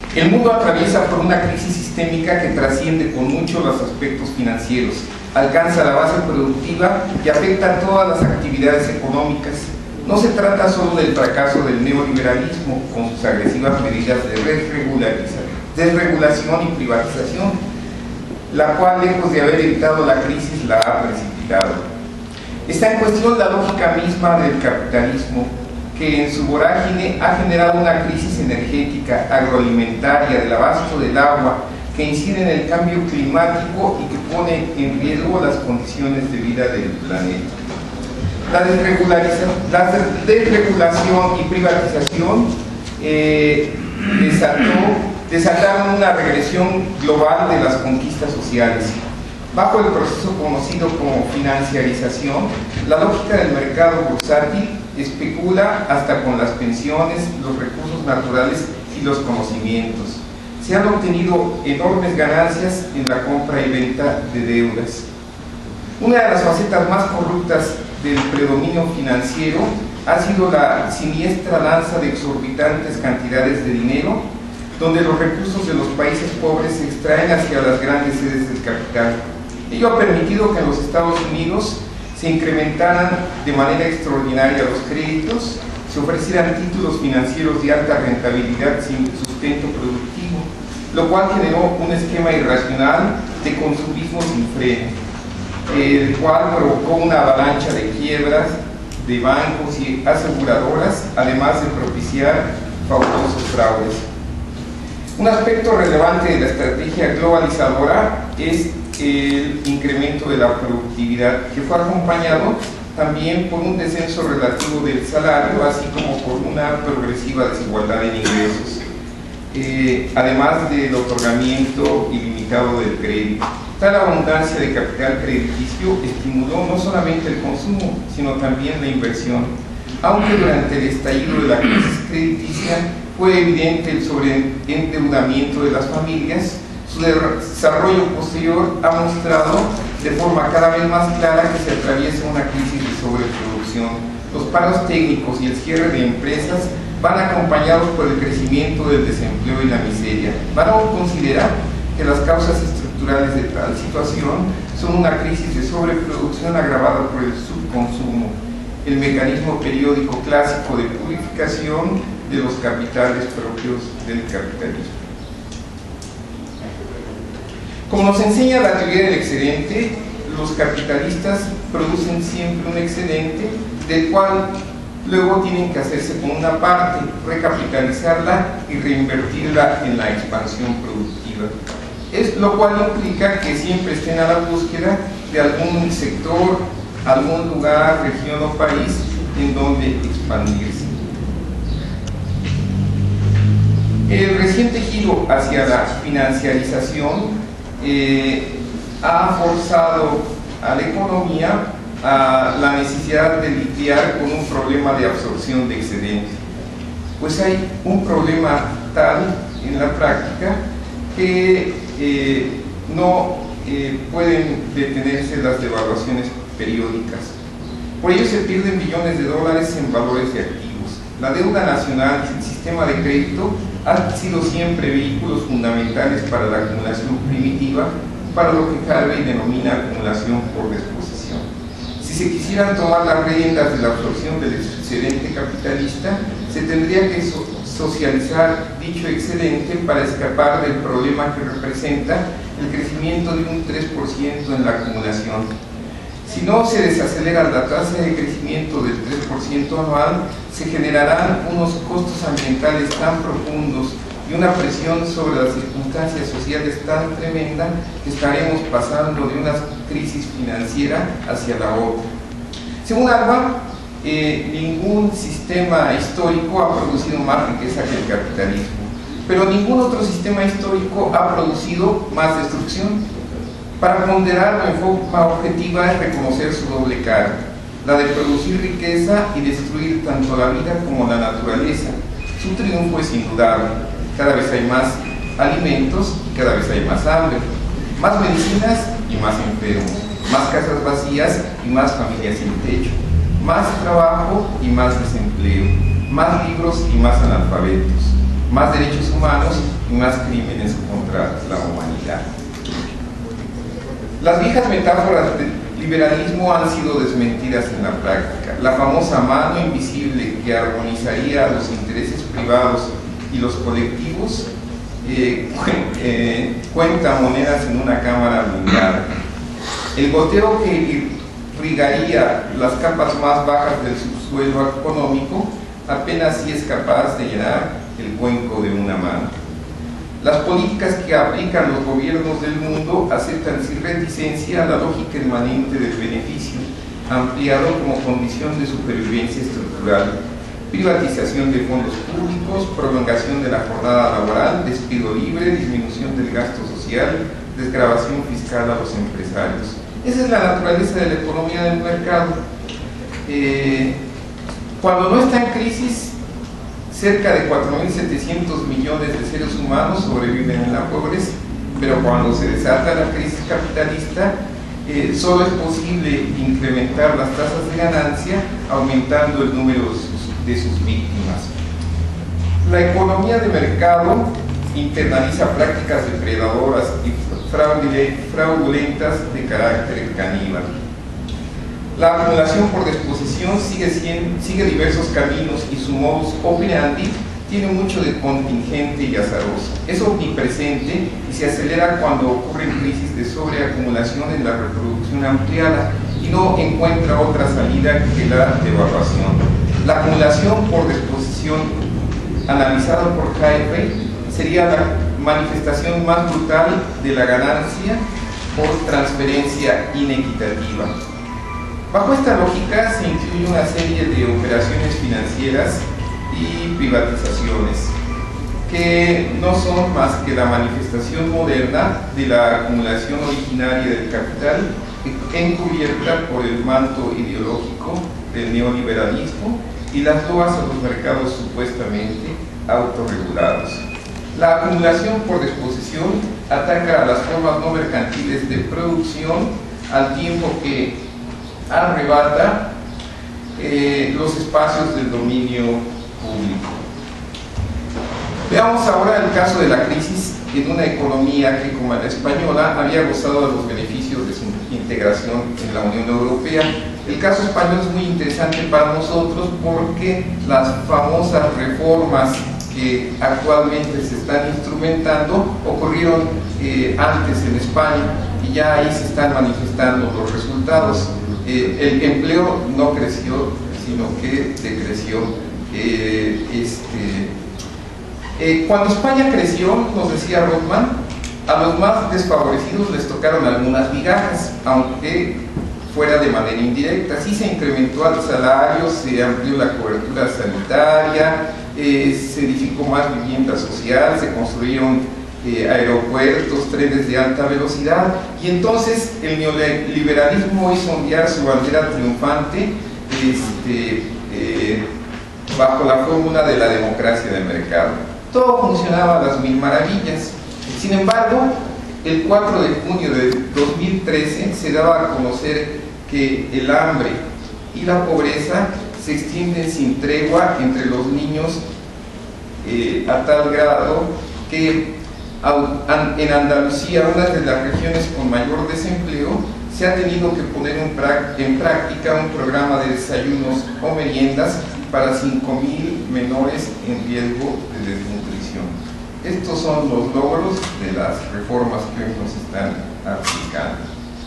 El mundo atraviesa por una crisis sistémica que trasciende con mucho los aspectos financieros, alcanza la base productiva y afecta a todas las actividades económicas. No se trata solo del fracaso del neoliberalismo con sus agresivas medidas de desregulación y privatización, la cual, lejos de haber evitado la crisis, la ha precipitado. Está en cuestión la lógica misma del capitalismo, que en su vorágine ha generado una crisis energética, agroalimentaria, del abasto del agua, que incide en el cambio climático y que pone en riesgo las condiciones de vida del planeta. La desregulación y privatización desataron una regresión global de las conquistas sociales. Bajo el proceso conocido como financiarización, la lógica del mercado bursátil especula hasta con las pensiones, los recursos naturales y los conocimientos. Se han obtenido enormes ganancias en la compra y venta de deudas. Una de las facetas más corruptas del predominio financiero ha sido la siniestra danza de exorbitantes cantidades de dinero, donde los recursos de los países pobres se extraen hacia las grandes sedes del capital. Ello ha permitido que en los Estados Unidos se incrementaran de manera extraordinaria los créditos, se ofrecieran títulos financieros de alta rentabilidad sin sustento productivo, lo cual generó un esquema irracional de consumismo sin freno, el cual provocó una avalancha de quiebras de bancos y aseguradoras, además de propiciar fabulosos fraudes. Un aspecto relevante de la estrategia globalizadora es el incremento de la productividad, que fue acompañado también por un descenso relativo del salario, así como por una progresiva desigualdad en ingresos, además del otorgamiento ilimitado del crédito. Tal abundancia de capital crediticio estimuló no solamente el consumo, sino también la inversión, aunque durante el estallido de la crisis crediticia fue evidente el sobreendeudamiento de las familias. Su desarrollo posterior ha mostrado de forma cada vez más clara que se atraviesa una crisis de sobreproducción. Los paros técnicos y el cierre de empresas van acompañados por el crecimiento del desempleo y la miseria. Van a considerar que las causas estructurales de tal situación son una crisis de sobreproducción agravada por el subconsumo, el mecanismo periódico clásico de purificación de los capitales propios del capitalismo. Como nos enseña la teoría del excedente, los capitalistas producen siempre un excedente del cual luego tienen que hacerse con una parte, recapitalizarla y reinvertirla en la expansión productiva. Lo cual implica que siempre estén a la búsqueda de algún sector, algún lugar, región o país en donde expandirse. El reciente giro hacia la financiarización ha forzado a la economía a la necesidad de lidiar con un problema de absorción de excedente. Pues hay un problema tal en la práctica que no pueden detenerse las devaluaciones periódicas. Por ello se pierden billones de dólares en valores de activos. La deuda nacional y el sistema de crédito han sido siempre vehículos fundamentales para la acumulación primitiva, para lo que Harvey denomina acumulación por desposesión. Si se quisieran tomar las riendas de la absorción del excedente capitalista, se tendría que socializar dicho excedente para escapar del problema que representa el crecimiento de un 3% en la acumulación. Si no se desacelera la tasa de crecimiento del 3% anual, se generarán unos costos ambientales tan profundos y una presión sobre las circunstancias sociales tan tremenda que estaremos pasando de una crisis financiera hacia la otra. Según Alba, ningún sistema histórico ha producido más riqueza que el capitalismo, pero ningún otro sistema histórico ha producido más destrucción. Para ponderarlo en forma objetiva es reconocer su doble cara, la de producir riqueza y destruir tanto la vida como la naturaleza. Su triunfo es indudable. Cada vez hay más alimentos y cada vez hay más hambre, más medicinas y más enfermos, más casas vacías y más familias sin techo, más trabajo y más desempleo, más libros y más analfabetos, más derechos humanos y más crímenes contra la humanidad. Las viejas metáforas del liberalismo han sido desmentidas en la práctica. La famosa mano invisible que armonizaría los intereses privados y los colectivos cuenta monedas en una cámara blindada. El goteo que irrigaría las capas más bajas del subsuelo económico apenas sí es capaz de llenar el cuenco de una mano. Las políticas que aplican los gobiernos del mundo aceptan sin reticencia la lógica inmanente del beneficio, ampliado como condición de supervivencia estructural, privatización de fondos públicos, prolongación de la jornada laboral, despido libre, disminución del gasto social, desgravación fiscal a los empresarios. Esa es la naturaleza de la economía del mercado. Cuando no está en crisis, cerca de 4.700 millones de seres humanos sobreviven en la pobreza, pero cuando se desata la crisis capitalista, solo es posible incrementar las tasas de ganancia aumentando el número de sus víctimas. La economía de mercado internaliza prácticas depredadoras y fraudulentas de carácter caníbal. La acumulación por disposición sigue diversos caminos y su modus operandi tiene mucho de contingente y azaroso. Es omnipresente y se acelera cuando ocurren crisis de sobreacumulación en la reproducción ampliada y no encuentra otra salida que la devaluación. La acumulación por disposición, analizada por Hayek, sería la manifestación más brutal de la ganancia por transferencia inequitativa. Bajo esta lógica se incluye una serie de operaciones financieras y privatizaciones que no son más que la manifestación moderna de la acumulación originaria del capital encubierta por el manto ideológico del neoliberalismo y las loas a los mercados supuestamente autorregulados. La acumulación por disposición ataca a las formas no mercantiles de producción al tiempo que arrebata los espacios del dominio público. Veamos ahora el caso de la crisis en una economía que, como la española, había gozado de los beneficios de su integración en la Unión Europea. El caso español es muy interesante para nosotros porque las famosas reformas que actualmente se están instrumentando ocurrieron antes en España y ya ahí se están manifestando los resultados. El empleo no creció, sino que decreció. Cuando España creció, nos decía Rothman, a los más desfavorecidos les tocaron algunas migajas, aunque fuera de manera indirecta. Sí se incrementó el salario, se amplió la cobertura sanitaria, se edificó más vivienda social, se construyeron aeropuertos, trenes de alta velocidad, y entonces el neoliberalismo hizo ondear su bandera triunfante bajo la fórmula de la democracia de mercado. Todo funcionaba a las mil maravillas. Sin embargo, el 4 de junio de 2013 se daba a conocer que el hambre y la pobreza se extienden sin tregua entre los niños a tal grado que en Andalucía, una de las regiones con mayor desempleo, se ha tenido que poner en práctica un programa de desayunos o meriendas para 5.000 menores en riesgo de desnutrición. Estos son los logros de las reformas que hoy nos están aplicando.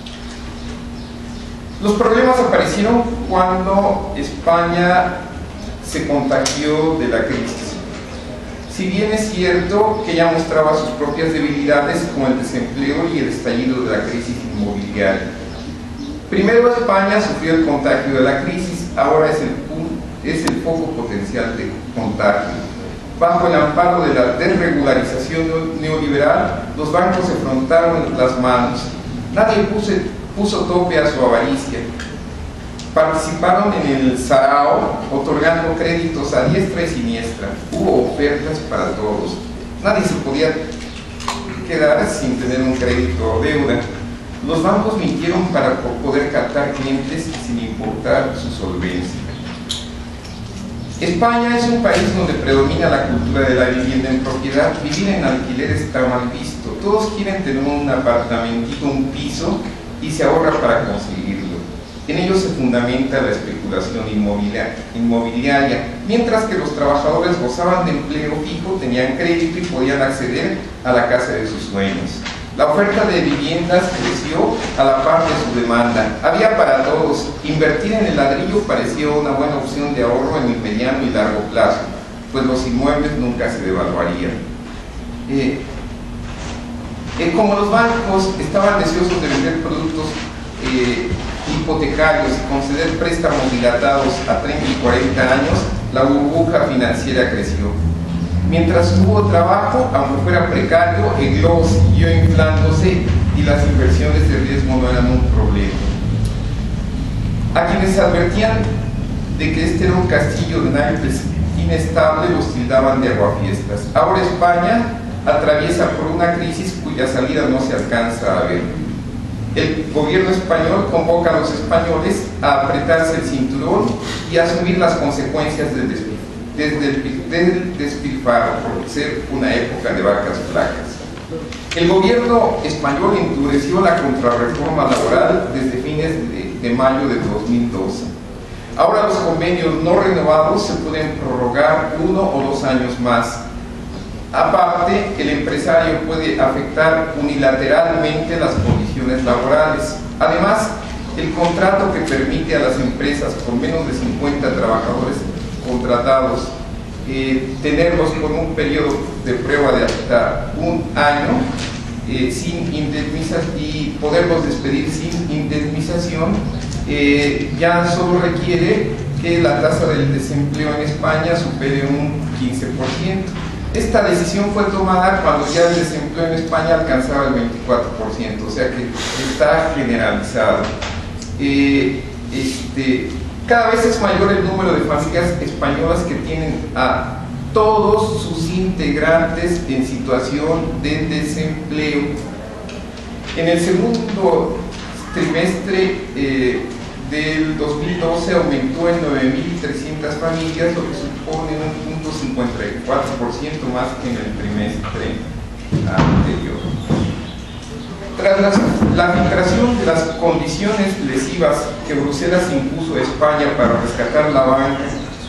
Los problemas aparecieron cuando España se contagió de la crisis. Si bien es cierto que ya mostraba sus propias debilidades como el desempleo y el estallido de la crisis inmobiliaria. Primero España sufrió el contagio de la crisis, ahora es el foco potencial de contagio. Bajo el amparo de la desregularización neoliberal, los bancos se frotaron las manos. Nadie puso tope a su avaricia. Participaron en el sarao, otorgando créditos a diestra y siniestra. Hubo ofertas para todos. Nadie se podía quedar sin tener un crédito o deuda. Los bancos mintieron para poder captar clientes sin importar su solvencia. España es un país donde predomina la cultura de la vivienda en propiedad. Vivir en alquiler está mal visto. Todos quieren tener un apartamentito, un piso, y se ahorra para conseguirlo. En ello se fundamenta la especulación inmobiliaria, mientras que los trabajadores gozaban de empleo fijo, tenían crédito y podían acceder a la casa de sus sueños. La oferta de viviendas creció a la par de su demanda. Había para todos. Invertir en el ladrillo parecía una buena opción de ahorro en el mediano y largo plazo, pues los inmuebles nunca se devaluarían. Como los bancos estaban deseosos de vender productos hipotecarios y conceder préstamos dilatados a 30 y 40 años, la burbuja financiera creció. Mientras hubo trabajo, aunque fuera precario, el globo siguió inflándose y las inversiones de riesgo no eran un problema. A quienes advertían de que este era un castillo de naipes inestable los tildaban de aguafiestas. Ahora España atraviesa por una crisis cuya salida no se alcanza a ver. El gobierno español convoca a los españoles a apretarse el cinturón y a asumir las consecuencias del despilfarro, por ser una época de vacas flacas. El gobierno español endureció la contrarreforma laboral desde fines de mayo de 2012. Ahora los convenios no renovados se pueden prorrogar 1 o 2 años más. Aparte, el empresario puede afectar unilateralmente las condiciones laborales. Además, el contrato que permite a las empresas con menos de 50 trabajadores contratados tenerlos con un periodo de prueba de hasta 1 año sin indemnización y poderlos despedir sin indemnización, ya solo requiere que la tasa del desempleo en España supere un 15%. Esta decisión fue tomada cuando ya el desempleo en España alcanzaba el 24%, o sea que está generalizado. Cada vez es mayor el número de familias españolas que tienen a todos sus integrantes en situación de desempleo. En el segundo trimestre del 2012 aumentó en 9.300 familias, lo que supone un 0.54% más que en el trimestre anterior. Tras la filtración de las condiciones lesivas que Bruselas impuso a España para rescatar la banca,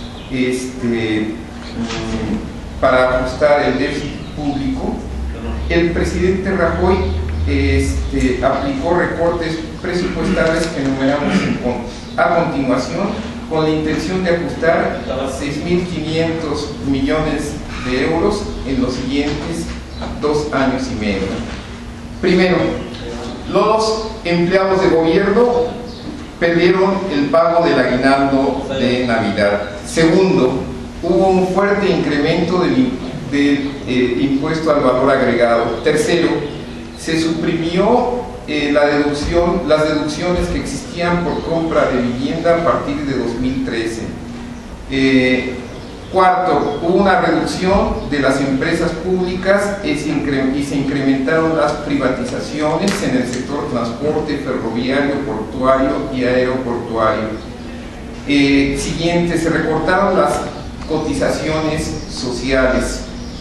para ajustar el déficit público, el presidente Rajoy aplicó recortes presupuestales que enumeramos a continuación, con la intención de ajustar 6.500 millones de euros en los siguientes 2 años y medio. Primero, los empleados de gobierno perdieron el pago del aguinaldo de Navidad. Segundo, hubo un fuerte incremento del impuesto al valor agregado. Tercero, se suprimió las deducciones que existían por compra de vivienda a partir de 2013. Cuarto, hubo una reducción de las empresas públicas y se incrementaron las privatizaciones en el sector transporte, ferroviario, portuario y aeroportuario. Siguiente, se recortaron las cotizaciones sociales.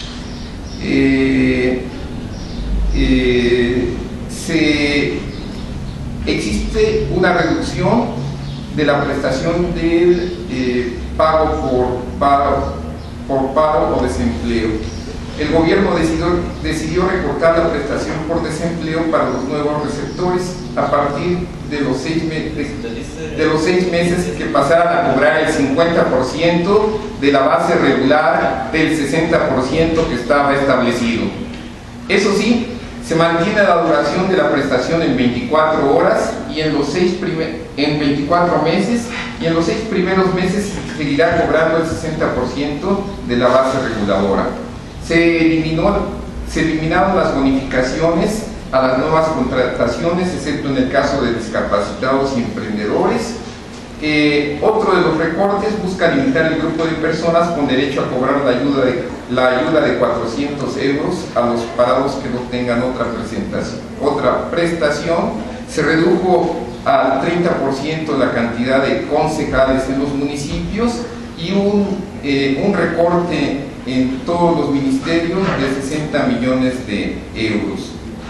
Existe una reducción de la prestación del pago por paro o desempleo. El gobierno decidió recortar la prestación por desempleo para los nuevos receptores a partir de los 6 meses que pasaran a cobrar el 50% de la base regular del 60% que estaba establecido. Eso sí, se mantiene la duración de la prestación en 24 horas y en 24 meses, y en los 6 primeros meses seguirá cobrando el 60% de la base reguladora. Se eliminaron las bonificaciones a las nuevas contrataciones, excepto en el caso de discapacitados y emprendedores. Otro de los recortes busca limitar el grupo de personas con derecho a cobrar la ayuda de 400 euros a los parados que no tengan otra prestación. Se redujo al 30% la cantidad de concejales en los municipios y un recorte en todos los ministerios de 60 millones de euros.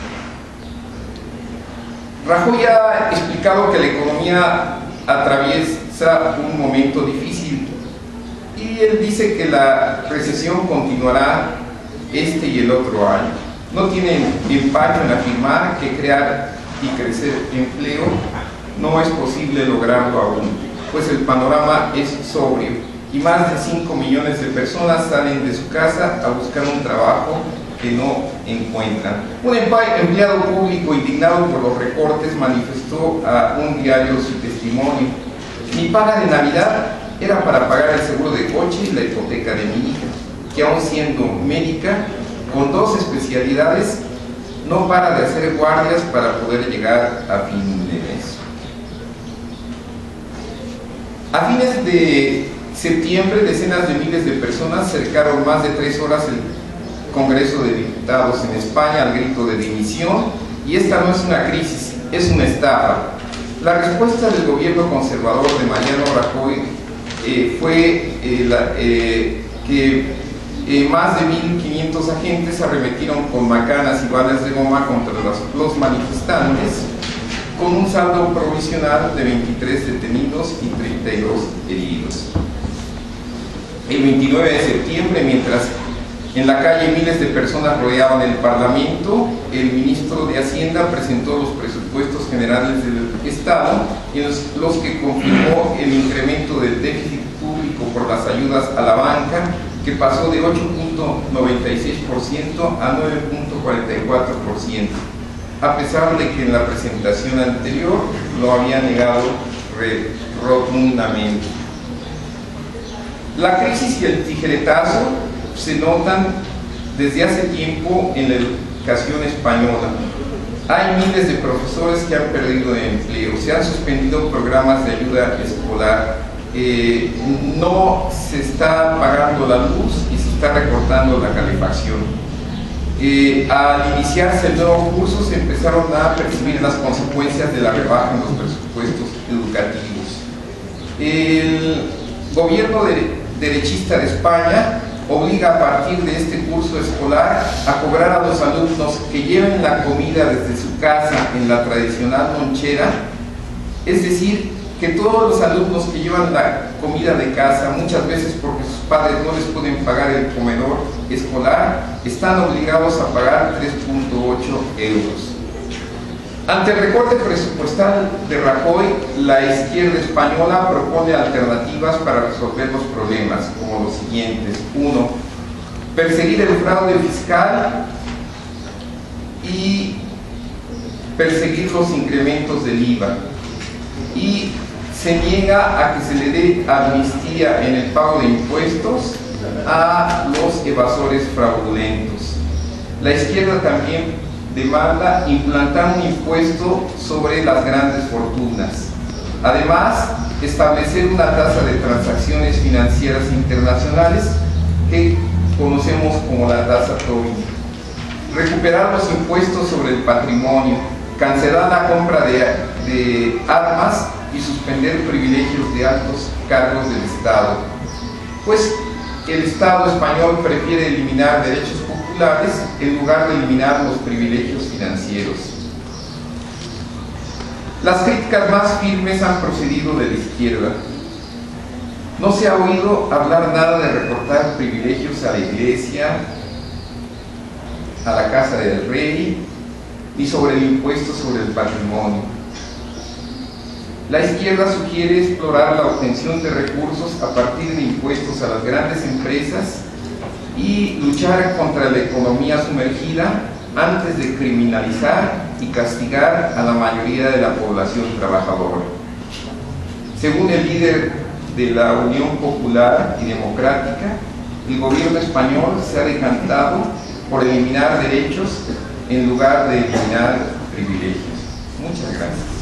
Rajoy ha explicado que la economía atraviesa un momento difícil y él dice que la recesión continuará este y el otro año. No tiene empacho en afirmar que crear y crecer empleo no es posible lograrlo aún, pues el panorama es sobrio y más de 5 millones de personas salen de su casa a buscar un trabajo que no encuentran. Un empleado público indignado por los recortes manifestó a un diario su testimonio: mi paga de Navidad era para pagar el seguro de coche y la hipoteca de mi hija, que aún siendo médica con 2 especialidades no para de hacer guardias para poder llegar a fin de mes. A fines de septiembre, decenas de miles de personas cercaron más de 3 horas el Congreso de Diputados en España al grito de dimisión, y esta no es una crisis, es una estafa. La respuesta del gobierno conservador de Mariano Rajoy fue que más de 1.500 agentes arremetieron con macanas y balas de goma contra los manifestantes, con un saldo provisional de 23 detenidos y 32 heridos. El 29 de septiembre, mientras en la calle miles de personas rodeaban el Parlamento, el ministro de Hacienda presentó los presupuestos generales del Estado, en los que confirmó el incremento del déficit público por las ayudas a la banca, que pasó de 8.96% a 9.44%, a pesar de que en la presentación anterior lo había negado rotundamente. La crisis y el tijeretazo se notan desde hace tiempo en la educación española. Hay miles de profesores que han perdido empleo, se han suspendido programas de ayuda escolar, no se está pagando la luz y se está recortando la calefacción. Al iniciarse el nuevo curso se empezaron a percibir las consecuencias de la rebaja en los presupuestos educativos. El gobierno derechista de España obliga a partir de este curso escolar a cobrar a los alumnos que lleven la comida desde su casa en la tradicional lonchera, es decir, que todos los alumnos que llevan la comida de casa, muchas veces porque sus padres no les pueden pagar el comedor escolar, están obligados a pagar 3.8 euros. Ante el recorte presupuestal de Rajoy, la izquierda española propone alternativas para resolver los problemas, como los siguientes. 1. Perseguir el fraude fiscal y perseguir los incrementos del IVA. Y se niega a que se le dé amnistía en el pago de impuestos a los evasores fraudulentos. La izquierda también demanda implantar un impuesto sobre las grandes fortunas. Además, establecer una tasa de transacciones financieras internacionales que conocemos como la tasa Tobin. Recuperar los impuestos sobre el patrimonio, cancelar la compra de armas y suspender privilegios de altos cargos del Estado, pues el Estado español prefiere eliminar derechos populares en lugar de eliminar los privilegios financieros. Las críticas más firmes han procedido de la izquierda. No se ha oído hablar nada de recortar privilegios a la Iglesia, a la Casa del Rey, ni sobre el impuesto sobre el patrimonio. La izquierda sugiere explorar la obtención de recursos a partir de impuestos a las grandes empresas y luchar contra la economía sumergida antes de criminalizar y castigar a la mayoría de la población trabajadora. Según el líder de la Unión Popular y Democrática, el gobierno español se ha decantado por eliminar derechos en lugar de eliminar privilegios. Muchas gracias.